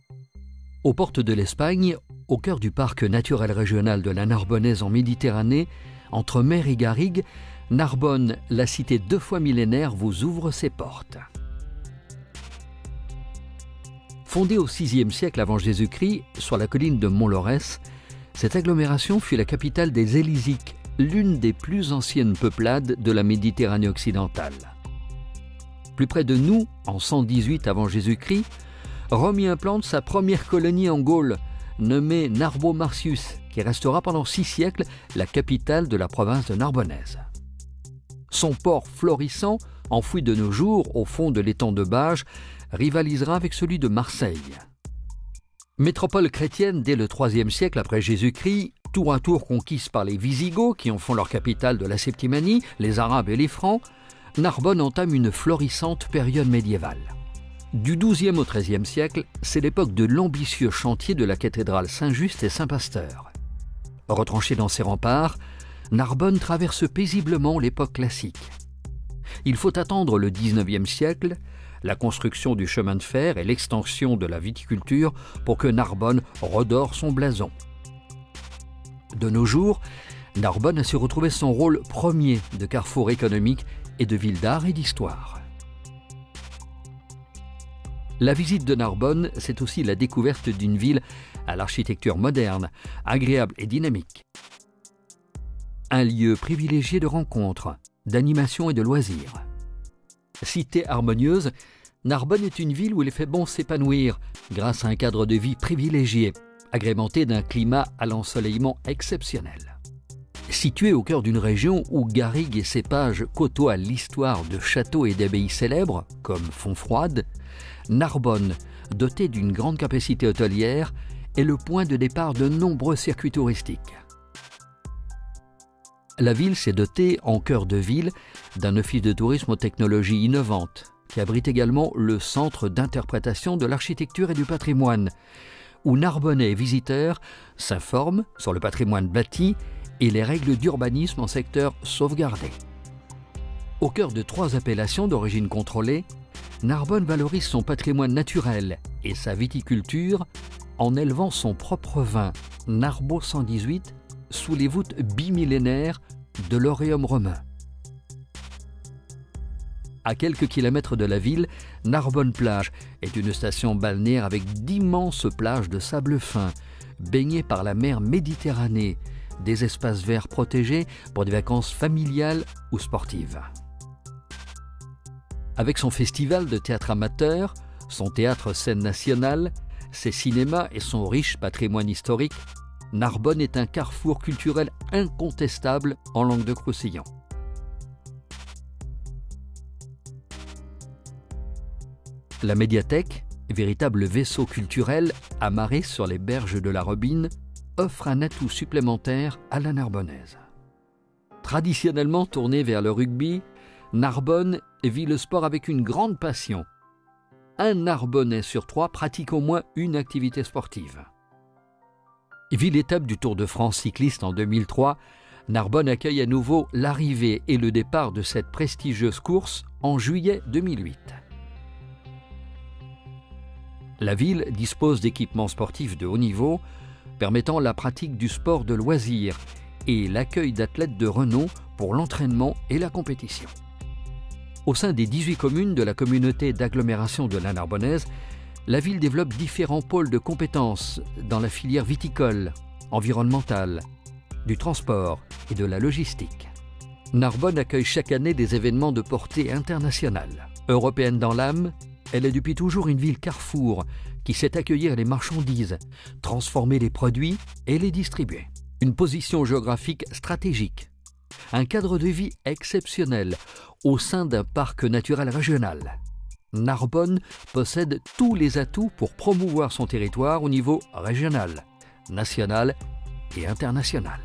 Aux portes de l'Espagne, au cœur du parc naturel régional de la Narbonnaise en Méditerranée, entre mer et garrigue, Narbonne, la cité 2 fois millénaire, vous ouvre ses portes. Fondée au VIe siècle avant Jésus-Christ, sur la colline de Mont-Lorès, cette agglomération fut la capitale des Élisiques, l'une des plus anciennes peuplades de la Méditerranée occidentale. Plus près de nous, en 118 avant Jésus-Christ, Rome y implante sa première colonie en Gaule, nommée Narbo Marcius, qui restera pendant 6 siècles la capitale de la province de Narbonnaise. Son port florissant, enfoui de nos jours au fond de l'étang de Bages, rivalisera avec celui de Marseille. Métropole chrétienne dès le IIIe siècle après Jésus-Christ, tour à tour conquise par les Visigoths qui en font leur capitale de la Septimanie, les Arabes et les Francs, Narbonne entame une florissante période médiévale. Du XIIe au XIIIe siècle, c'est l'époque de l'ambitieux chantier de la cathédrale Saint-Just et Saint-Pasteur. Retranchée dans ses remparts, Narbonne traverse paisiblement l'époque classique. Il faut attendre le XIXe siècle, la construction du chemin de fer et l'extension de la viticulture pour que Narbonne redore son blason. De nos jours, Narbonne a su retrouver son rôle premier de carrefour économique et de ville d'art et d'histoire. La visite de Narbonne, c'est aussi la découverte d'une ville à l'architecture moderne, agréable et dynamique. Un lieu privilégié de rencontres, d'animation et de loisirs. Cité harmonieuse, Narbonne est une ville où il fait bon s'épanouir grâce à un cadre de vie privilégié, agrémenté d'un climat à l'ensoleillement exceptionnel. Située au cœur d'une région où garrigues et cépages côtoient l'histoire de châteaux et d'abbayes célèbres, comme Fontfroide, Narbonne, dotée d'une grande capacité hôtelière, est le point de départ de nombreux circuits touristiques. La ville s'est dotée, en cœur de ville, d'un office de tourisme aux technologies innovantes, qui abrite également le centre d'interprétation de l'architecture et du patrimoine, où Narbonnais et visiteurs s'informent sur le patrimoine bâti et les règles d'urbanisme en secteur sauvegardé. Au cœur de 3 appellations d'origine contrôlée, Narbonne valorise son patrimoine naturel et sa viticulture en élevant son propre vin, Narbo 118, sous les voûtes bimillénaires de l'Auréum romain. À quelques kilomètres de la ville, Narbonne-Plage est une station balnéaire avec d'immenses plages de sable fin, baignées par la mer Méditerranée, des espaces verts protégés pour des vacances familiales ou sportives. Avec son festival de théâtre amateur, son théâtre scène nationale, ses cinémas et son riche patrimoine historique, Narbonne est un carrefour culturel incontestable en Languedoc-Roussillon. La médiathèque, véritable vaisseau culturel amarré sur les berges de la Robine, offre un atout supplémentaire à la Narbonnaise. Traditionnellement tournée vers le rugby, Narbonne vit le sport avec une grande passion. Un Narbonnais sur 3 pratique au moins une activité sportive. Ville étape du Tour de France cycliste en 2003, Narbonne accueille à nouveau l'arrivée et le départ de cette prestigieuse course en juillet 2008. La ville dispose d'équipements sportifs de haut niveau, permettant la pratique du sport de loisir et l'accueil d'athlètes de renom pour l'entraînement et la compétition. Au sein des 18 communes de la communauté d'agglomération de la Narbonnaise, la ville développe différents pôles de compétences dans la filière viticole, environnementale, du transport et de la logistique. Narbonne accueille chaque année des événements de portée internationale. Européenne dans l'âme, elle est depuis toujours une ville carrefour qui sait accueillir les marchandises, transformer les produits et les distribuer. Une position géographique stratégique, un cadre de vie exceptionnel au sein d'un parc naturel régional. Narbonne possède tous les atouts pour promouvoir son territoire au niveau régional, national et international.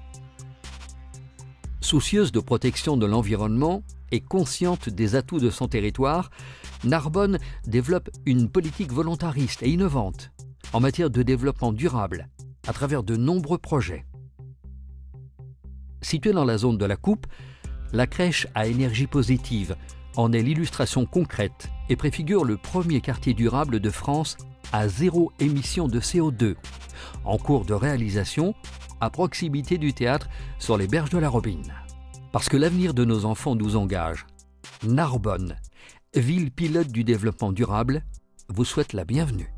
Soucieuse de protection de l'environnement et consciente des atouts de son territoire, Narbonne développe une politique volontariste et innovante en matière de développement durable à travers de nombreux projets. Située dans la zone de la Coupe, la crèche à énergie positive en est l'illustration concrète et préfigure le premier quartier durable de France à 0 émission de CO2, en cours de réalisation à proximité du théâtre sur les berges de la Robine. Parce que l'avenir de nos enfants nous engage, Narbonne, ville pilote du développement durable, vous souhaite la bienvenue.